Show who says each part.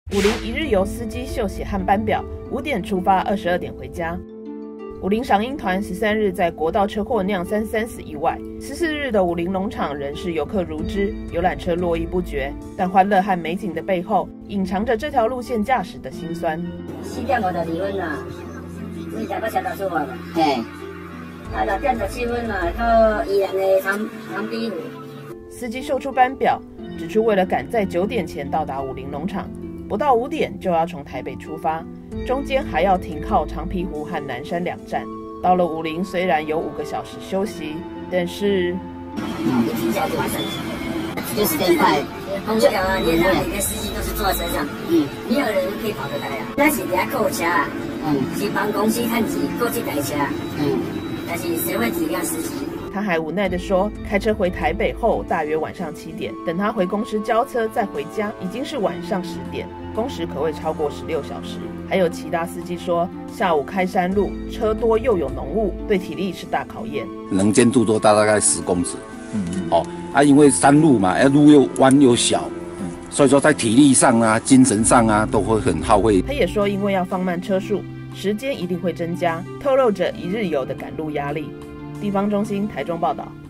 Speaker 1: 武陵一日游司机秀血汗班表，5点出发，22点回家。武陵赏樱团13日在国道车祸酿33死意外，14日的武陵农场仍是游客如织，游览车络绎不绝。但欢乐和美景的背后，隐藏着这条路线驾驶的辛酸。
Speaker 2: 4点52分啦，你台北车道出发嘛？嘿。6点17分嘛，到宜兰的长滨湖。
Speaker 1: 司机秀出班表，指出为了赶在9点前到达武陵农场，不到5点就要从台北出发，中间还要停靠长滨湖和南山2站。到了武陵，虽然有5个小时休息，但是
Speaker 2: 一停下就完事，就时间快。空调啊，连上每个司机都是坐在车上，没有人可以跑得来啊。但是人家扣车啊，去帮公司看钱，扣这台车，但是谁会体谅司机？
Speaker 1: 他还无奈地说，开车回台北后大约晚上7点，等他回公司交车再回家，已经是晚上10点，工时可谓超过16小时。还有其他司机说，下午开山路，车多又有浓雾，对体力是大考验。
Speaker 3: 能见度多大概10公尺，因为山路嘛，路又弯又小，所以说在体力上啊、精神上啊都会很耗费。
Speaker 1: 他也说，因为要放慢车速，时间一定会增加，透露着一日游的赶路压力。地方中心台中报道。